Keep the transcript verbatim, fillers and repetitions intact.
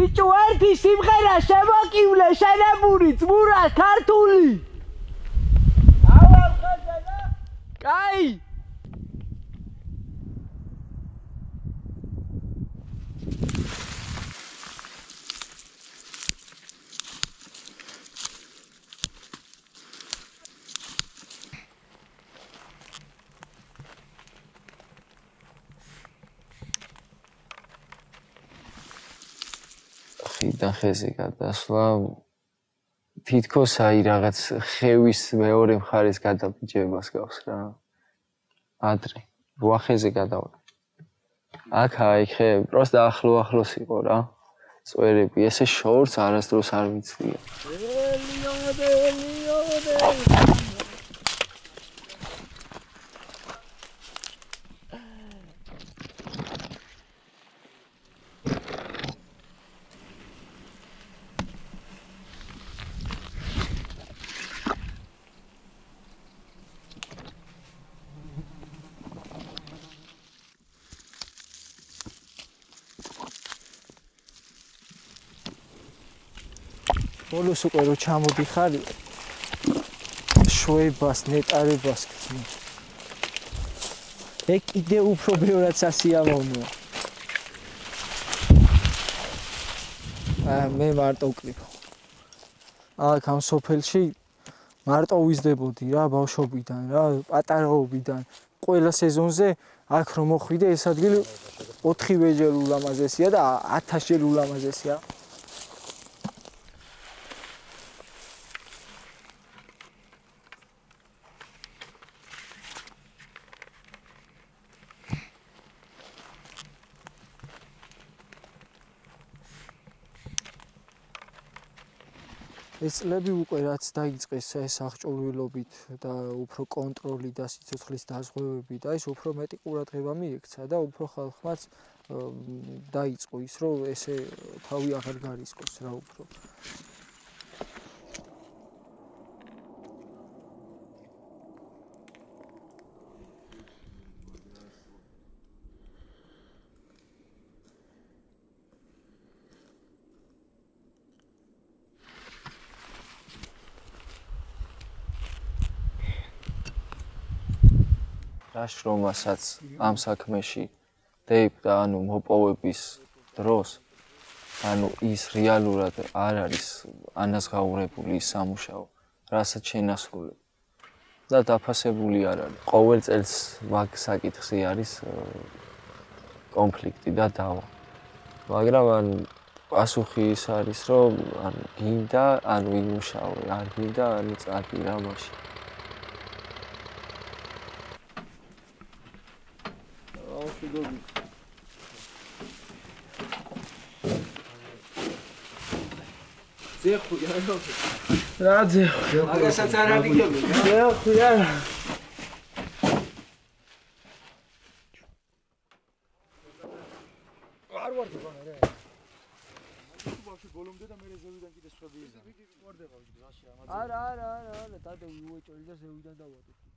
ბიჭო, ერთი სიმღერა შემოკივლე შენებური ძმურა ქართული. ავა ხადა და? კაი. ხიდან ხეზე გადასვლა თითქოს აი რაღაც ხევის მეორე მხარის გადაბიჯებას გავს რა. ადრე ვახეზე გადავდა. აქ აი ხე პროსტა ახლო ახლოს იყო რა. წვერები ესე შორს არასდროს არ ვიცია. ელიოდე ელიოდე ბოლოს უკვე რო ჩამოდიხარ შვებას ნეტარებას გქნი ეგ კიდე უფრო ბევრად სასიამოვნოა აა მე მარტო ვკრიფ აქ ამ სოფელში მარტო ვიზდებოდი რა ბავშვობიდან რა პატარაობიდან ყველა სეზონზე აქ რომ მოხვიდე ეს ადგილი ოთხივე ჯერ ულამაზესია და ათას ჯერ ულამაზესია ეს წლები უკვე რაც დაიწყეს ეს აღჭურვილობით და უფრო კონტროლი და სიცოცხლის დაზღვევები და ის უფრო მეტი ყურადღება მიექცა და უფრო ხალხმაც დაიწყო ის რომ ესე თავი აღარ გარისკოს რა უფრო რაშრომასაც ამ საქმეში დაიბდა ანუ მოპოვების დროს ანუ ის რეალურად არ არის ანაზღაურებული ის სამუშაო რასაც შენასრულებ და დაფასებული არ არის ყოველ წელს მაგ საკითხზე არის კონფლიქტი და დავა მაგრამ ან პასუხი ის არის რომ ან გინდა ან ვიმუშაო არ გინდა ანუ წადი რა მაშინ ზეხუია რა ზეხუია მაგასაც არ აღიგები ზეხუია არ ვარ გონა რა ბავშვი ბოლომდე და მე ზევიდან კიდე სხვები იზა ვარდება გზაში ამაზე არა არა არა არა დადე უეჭოლი და ზევიდან დავატო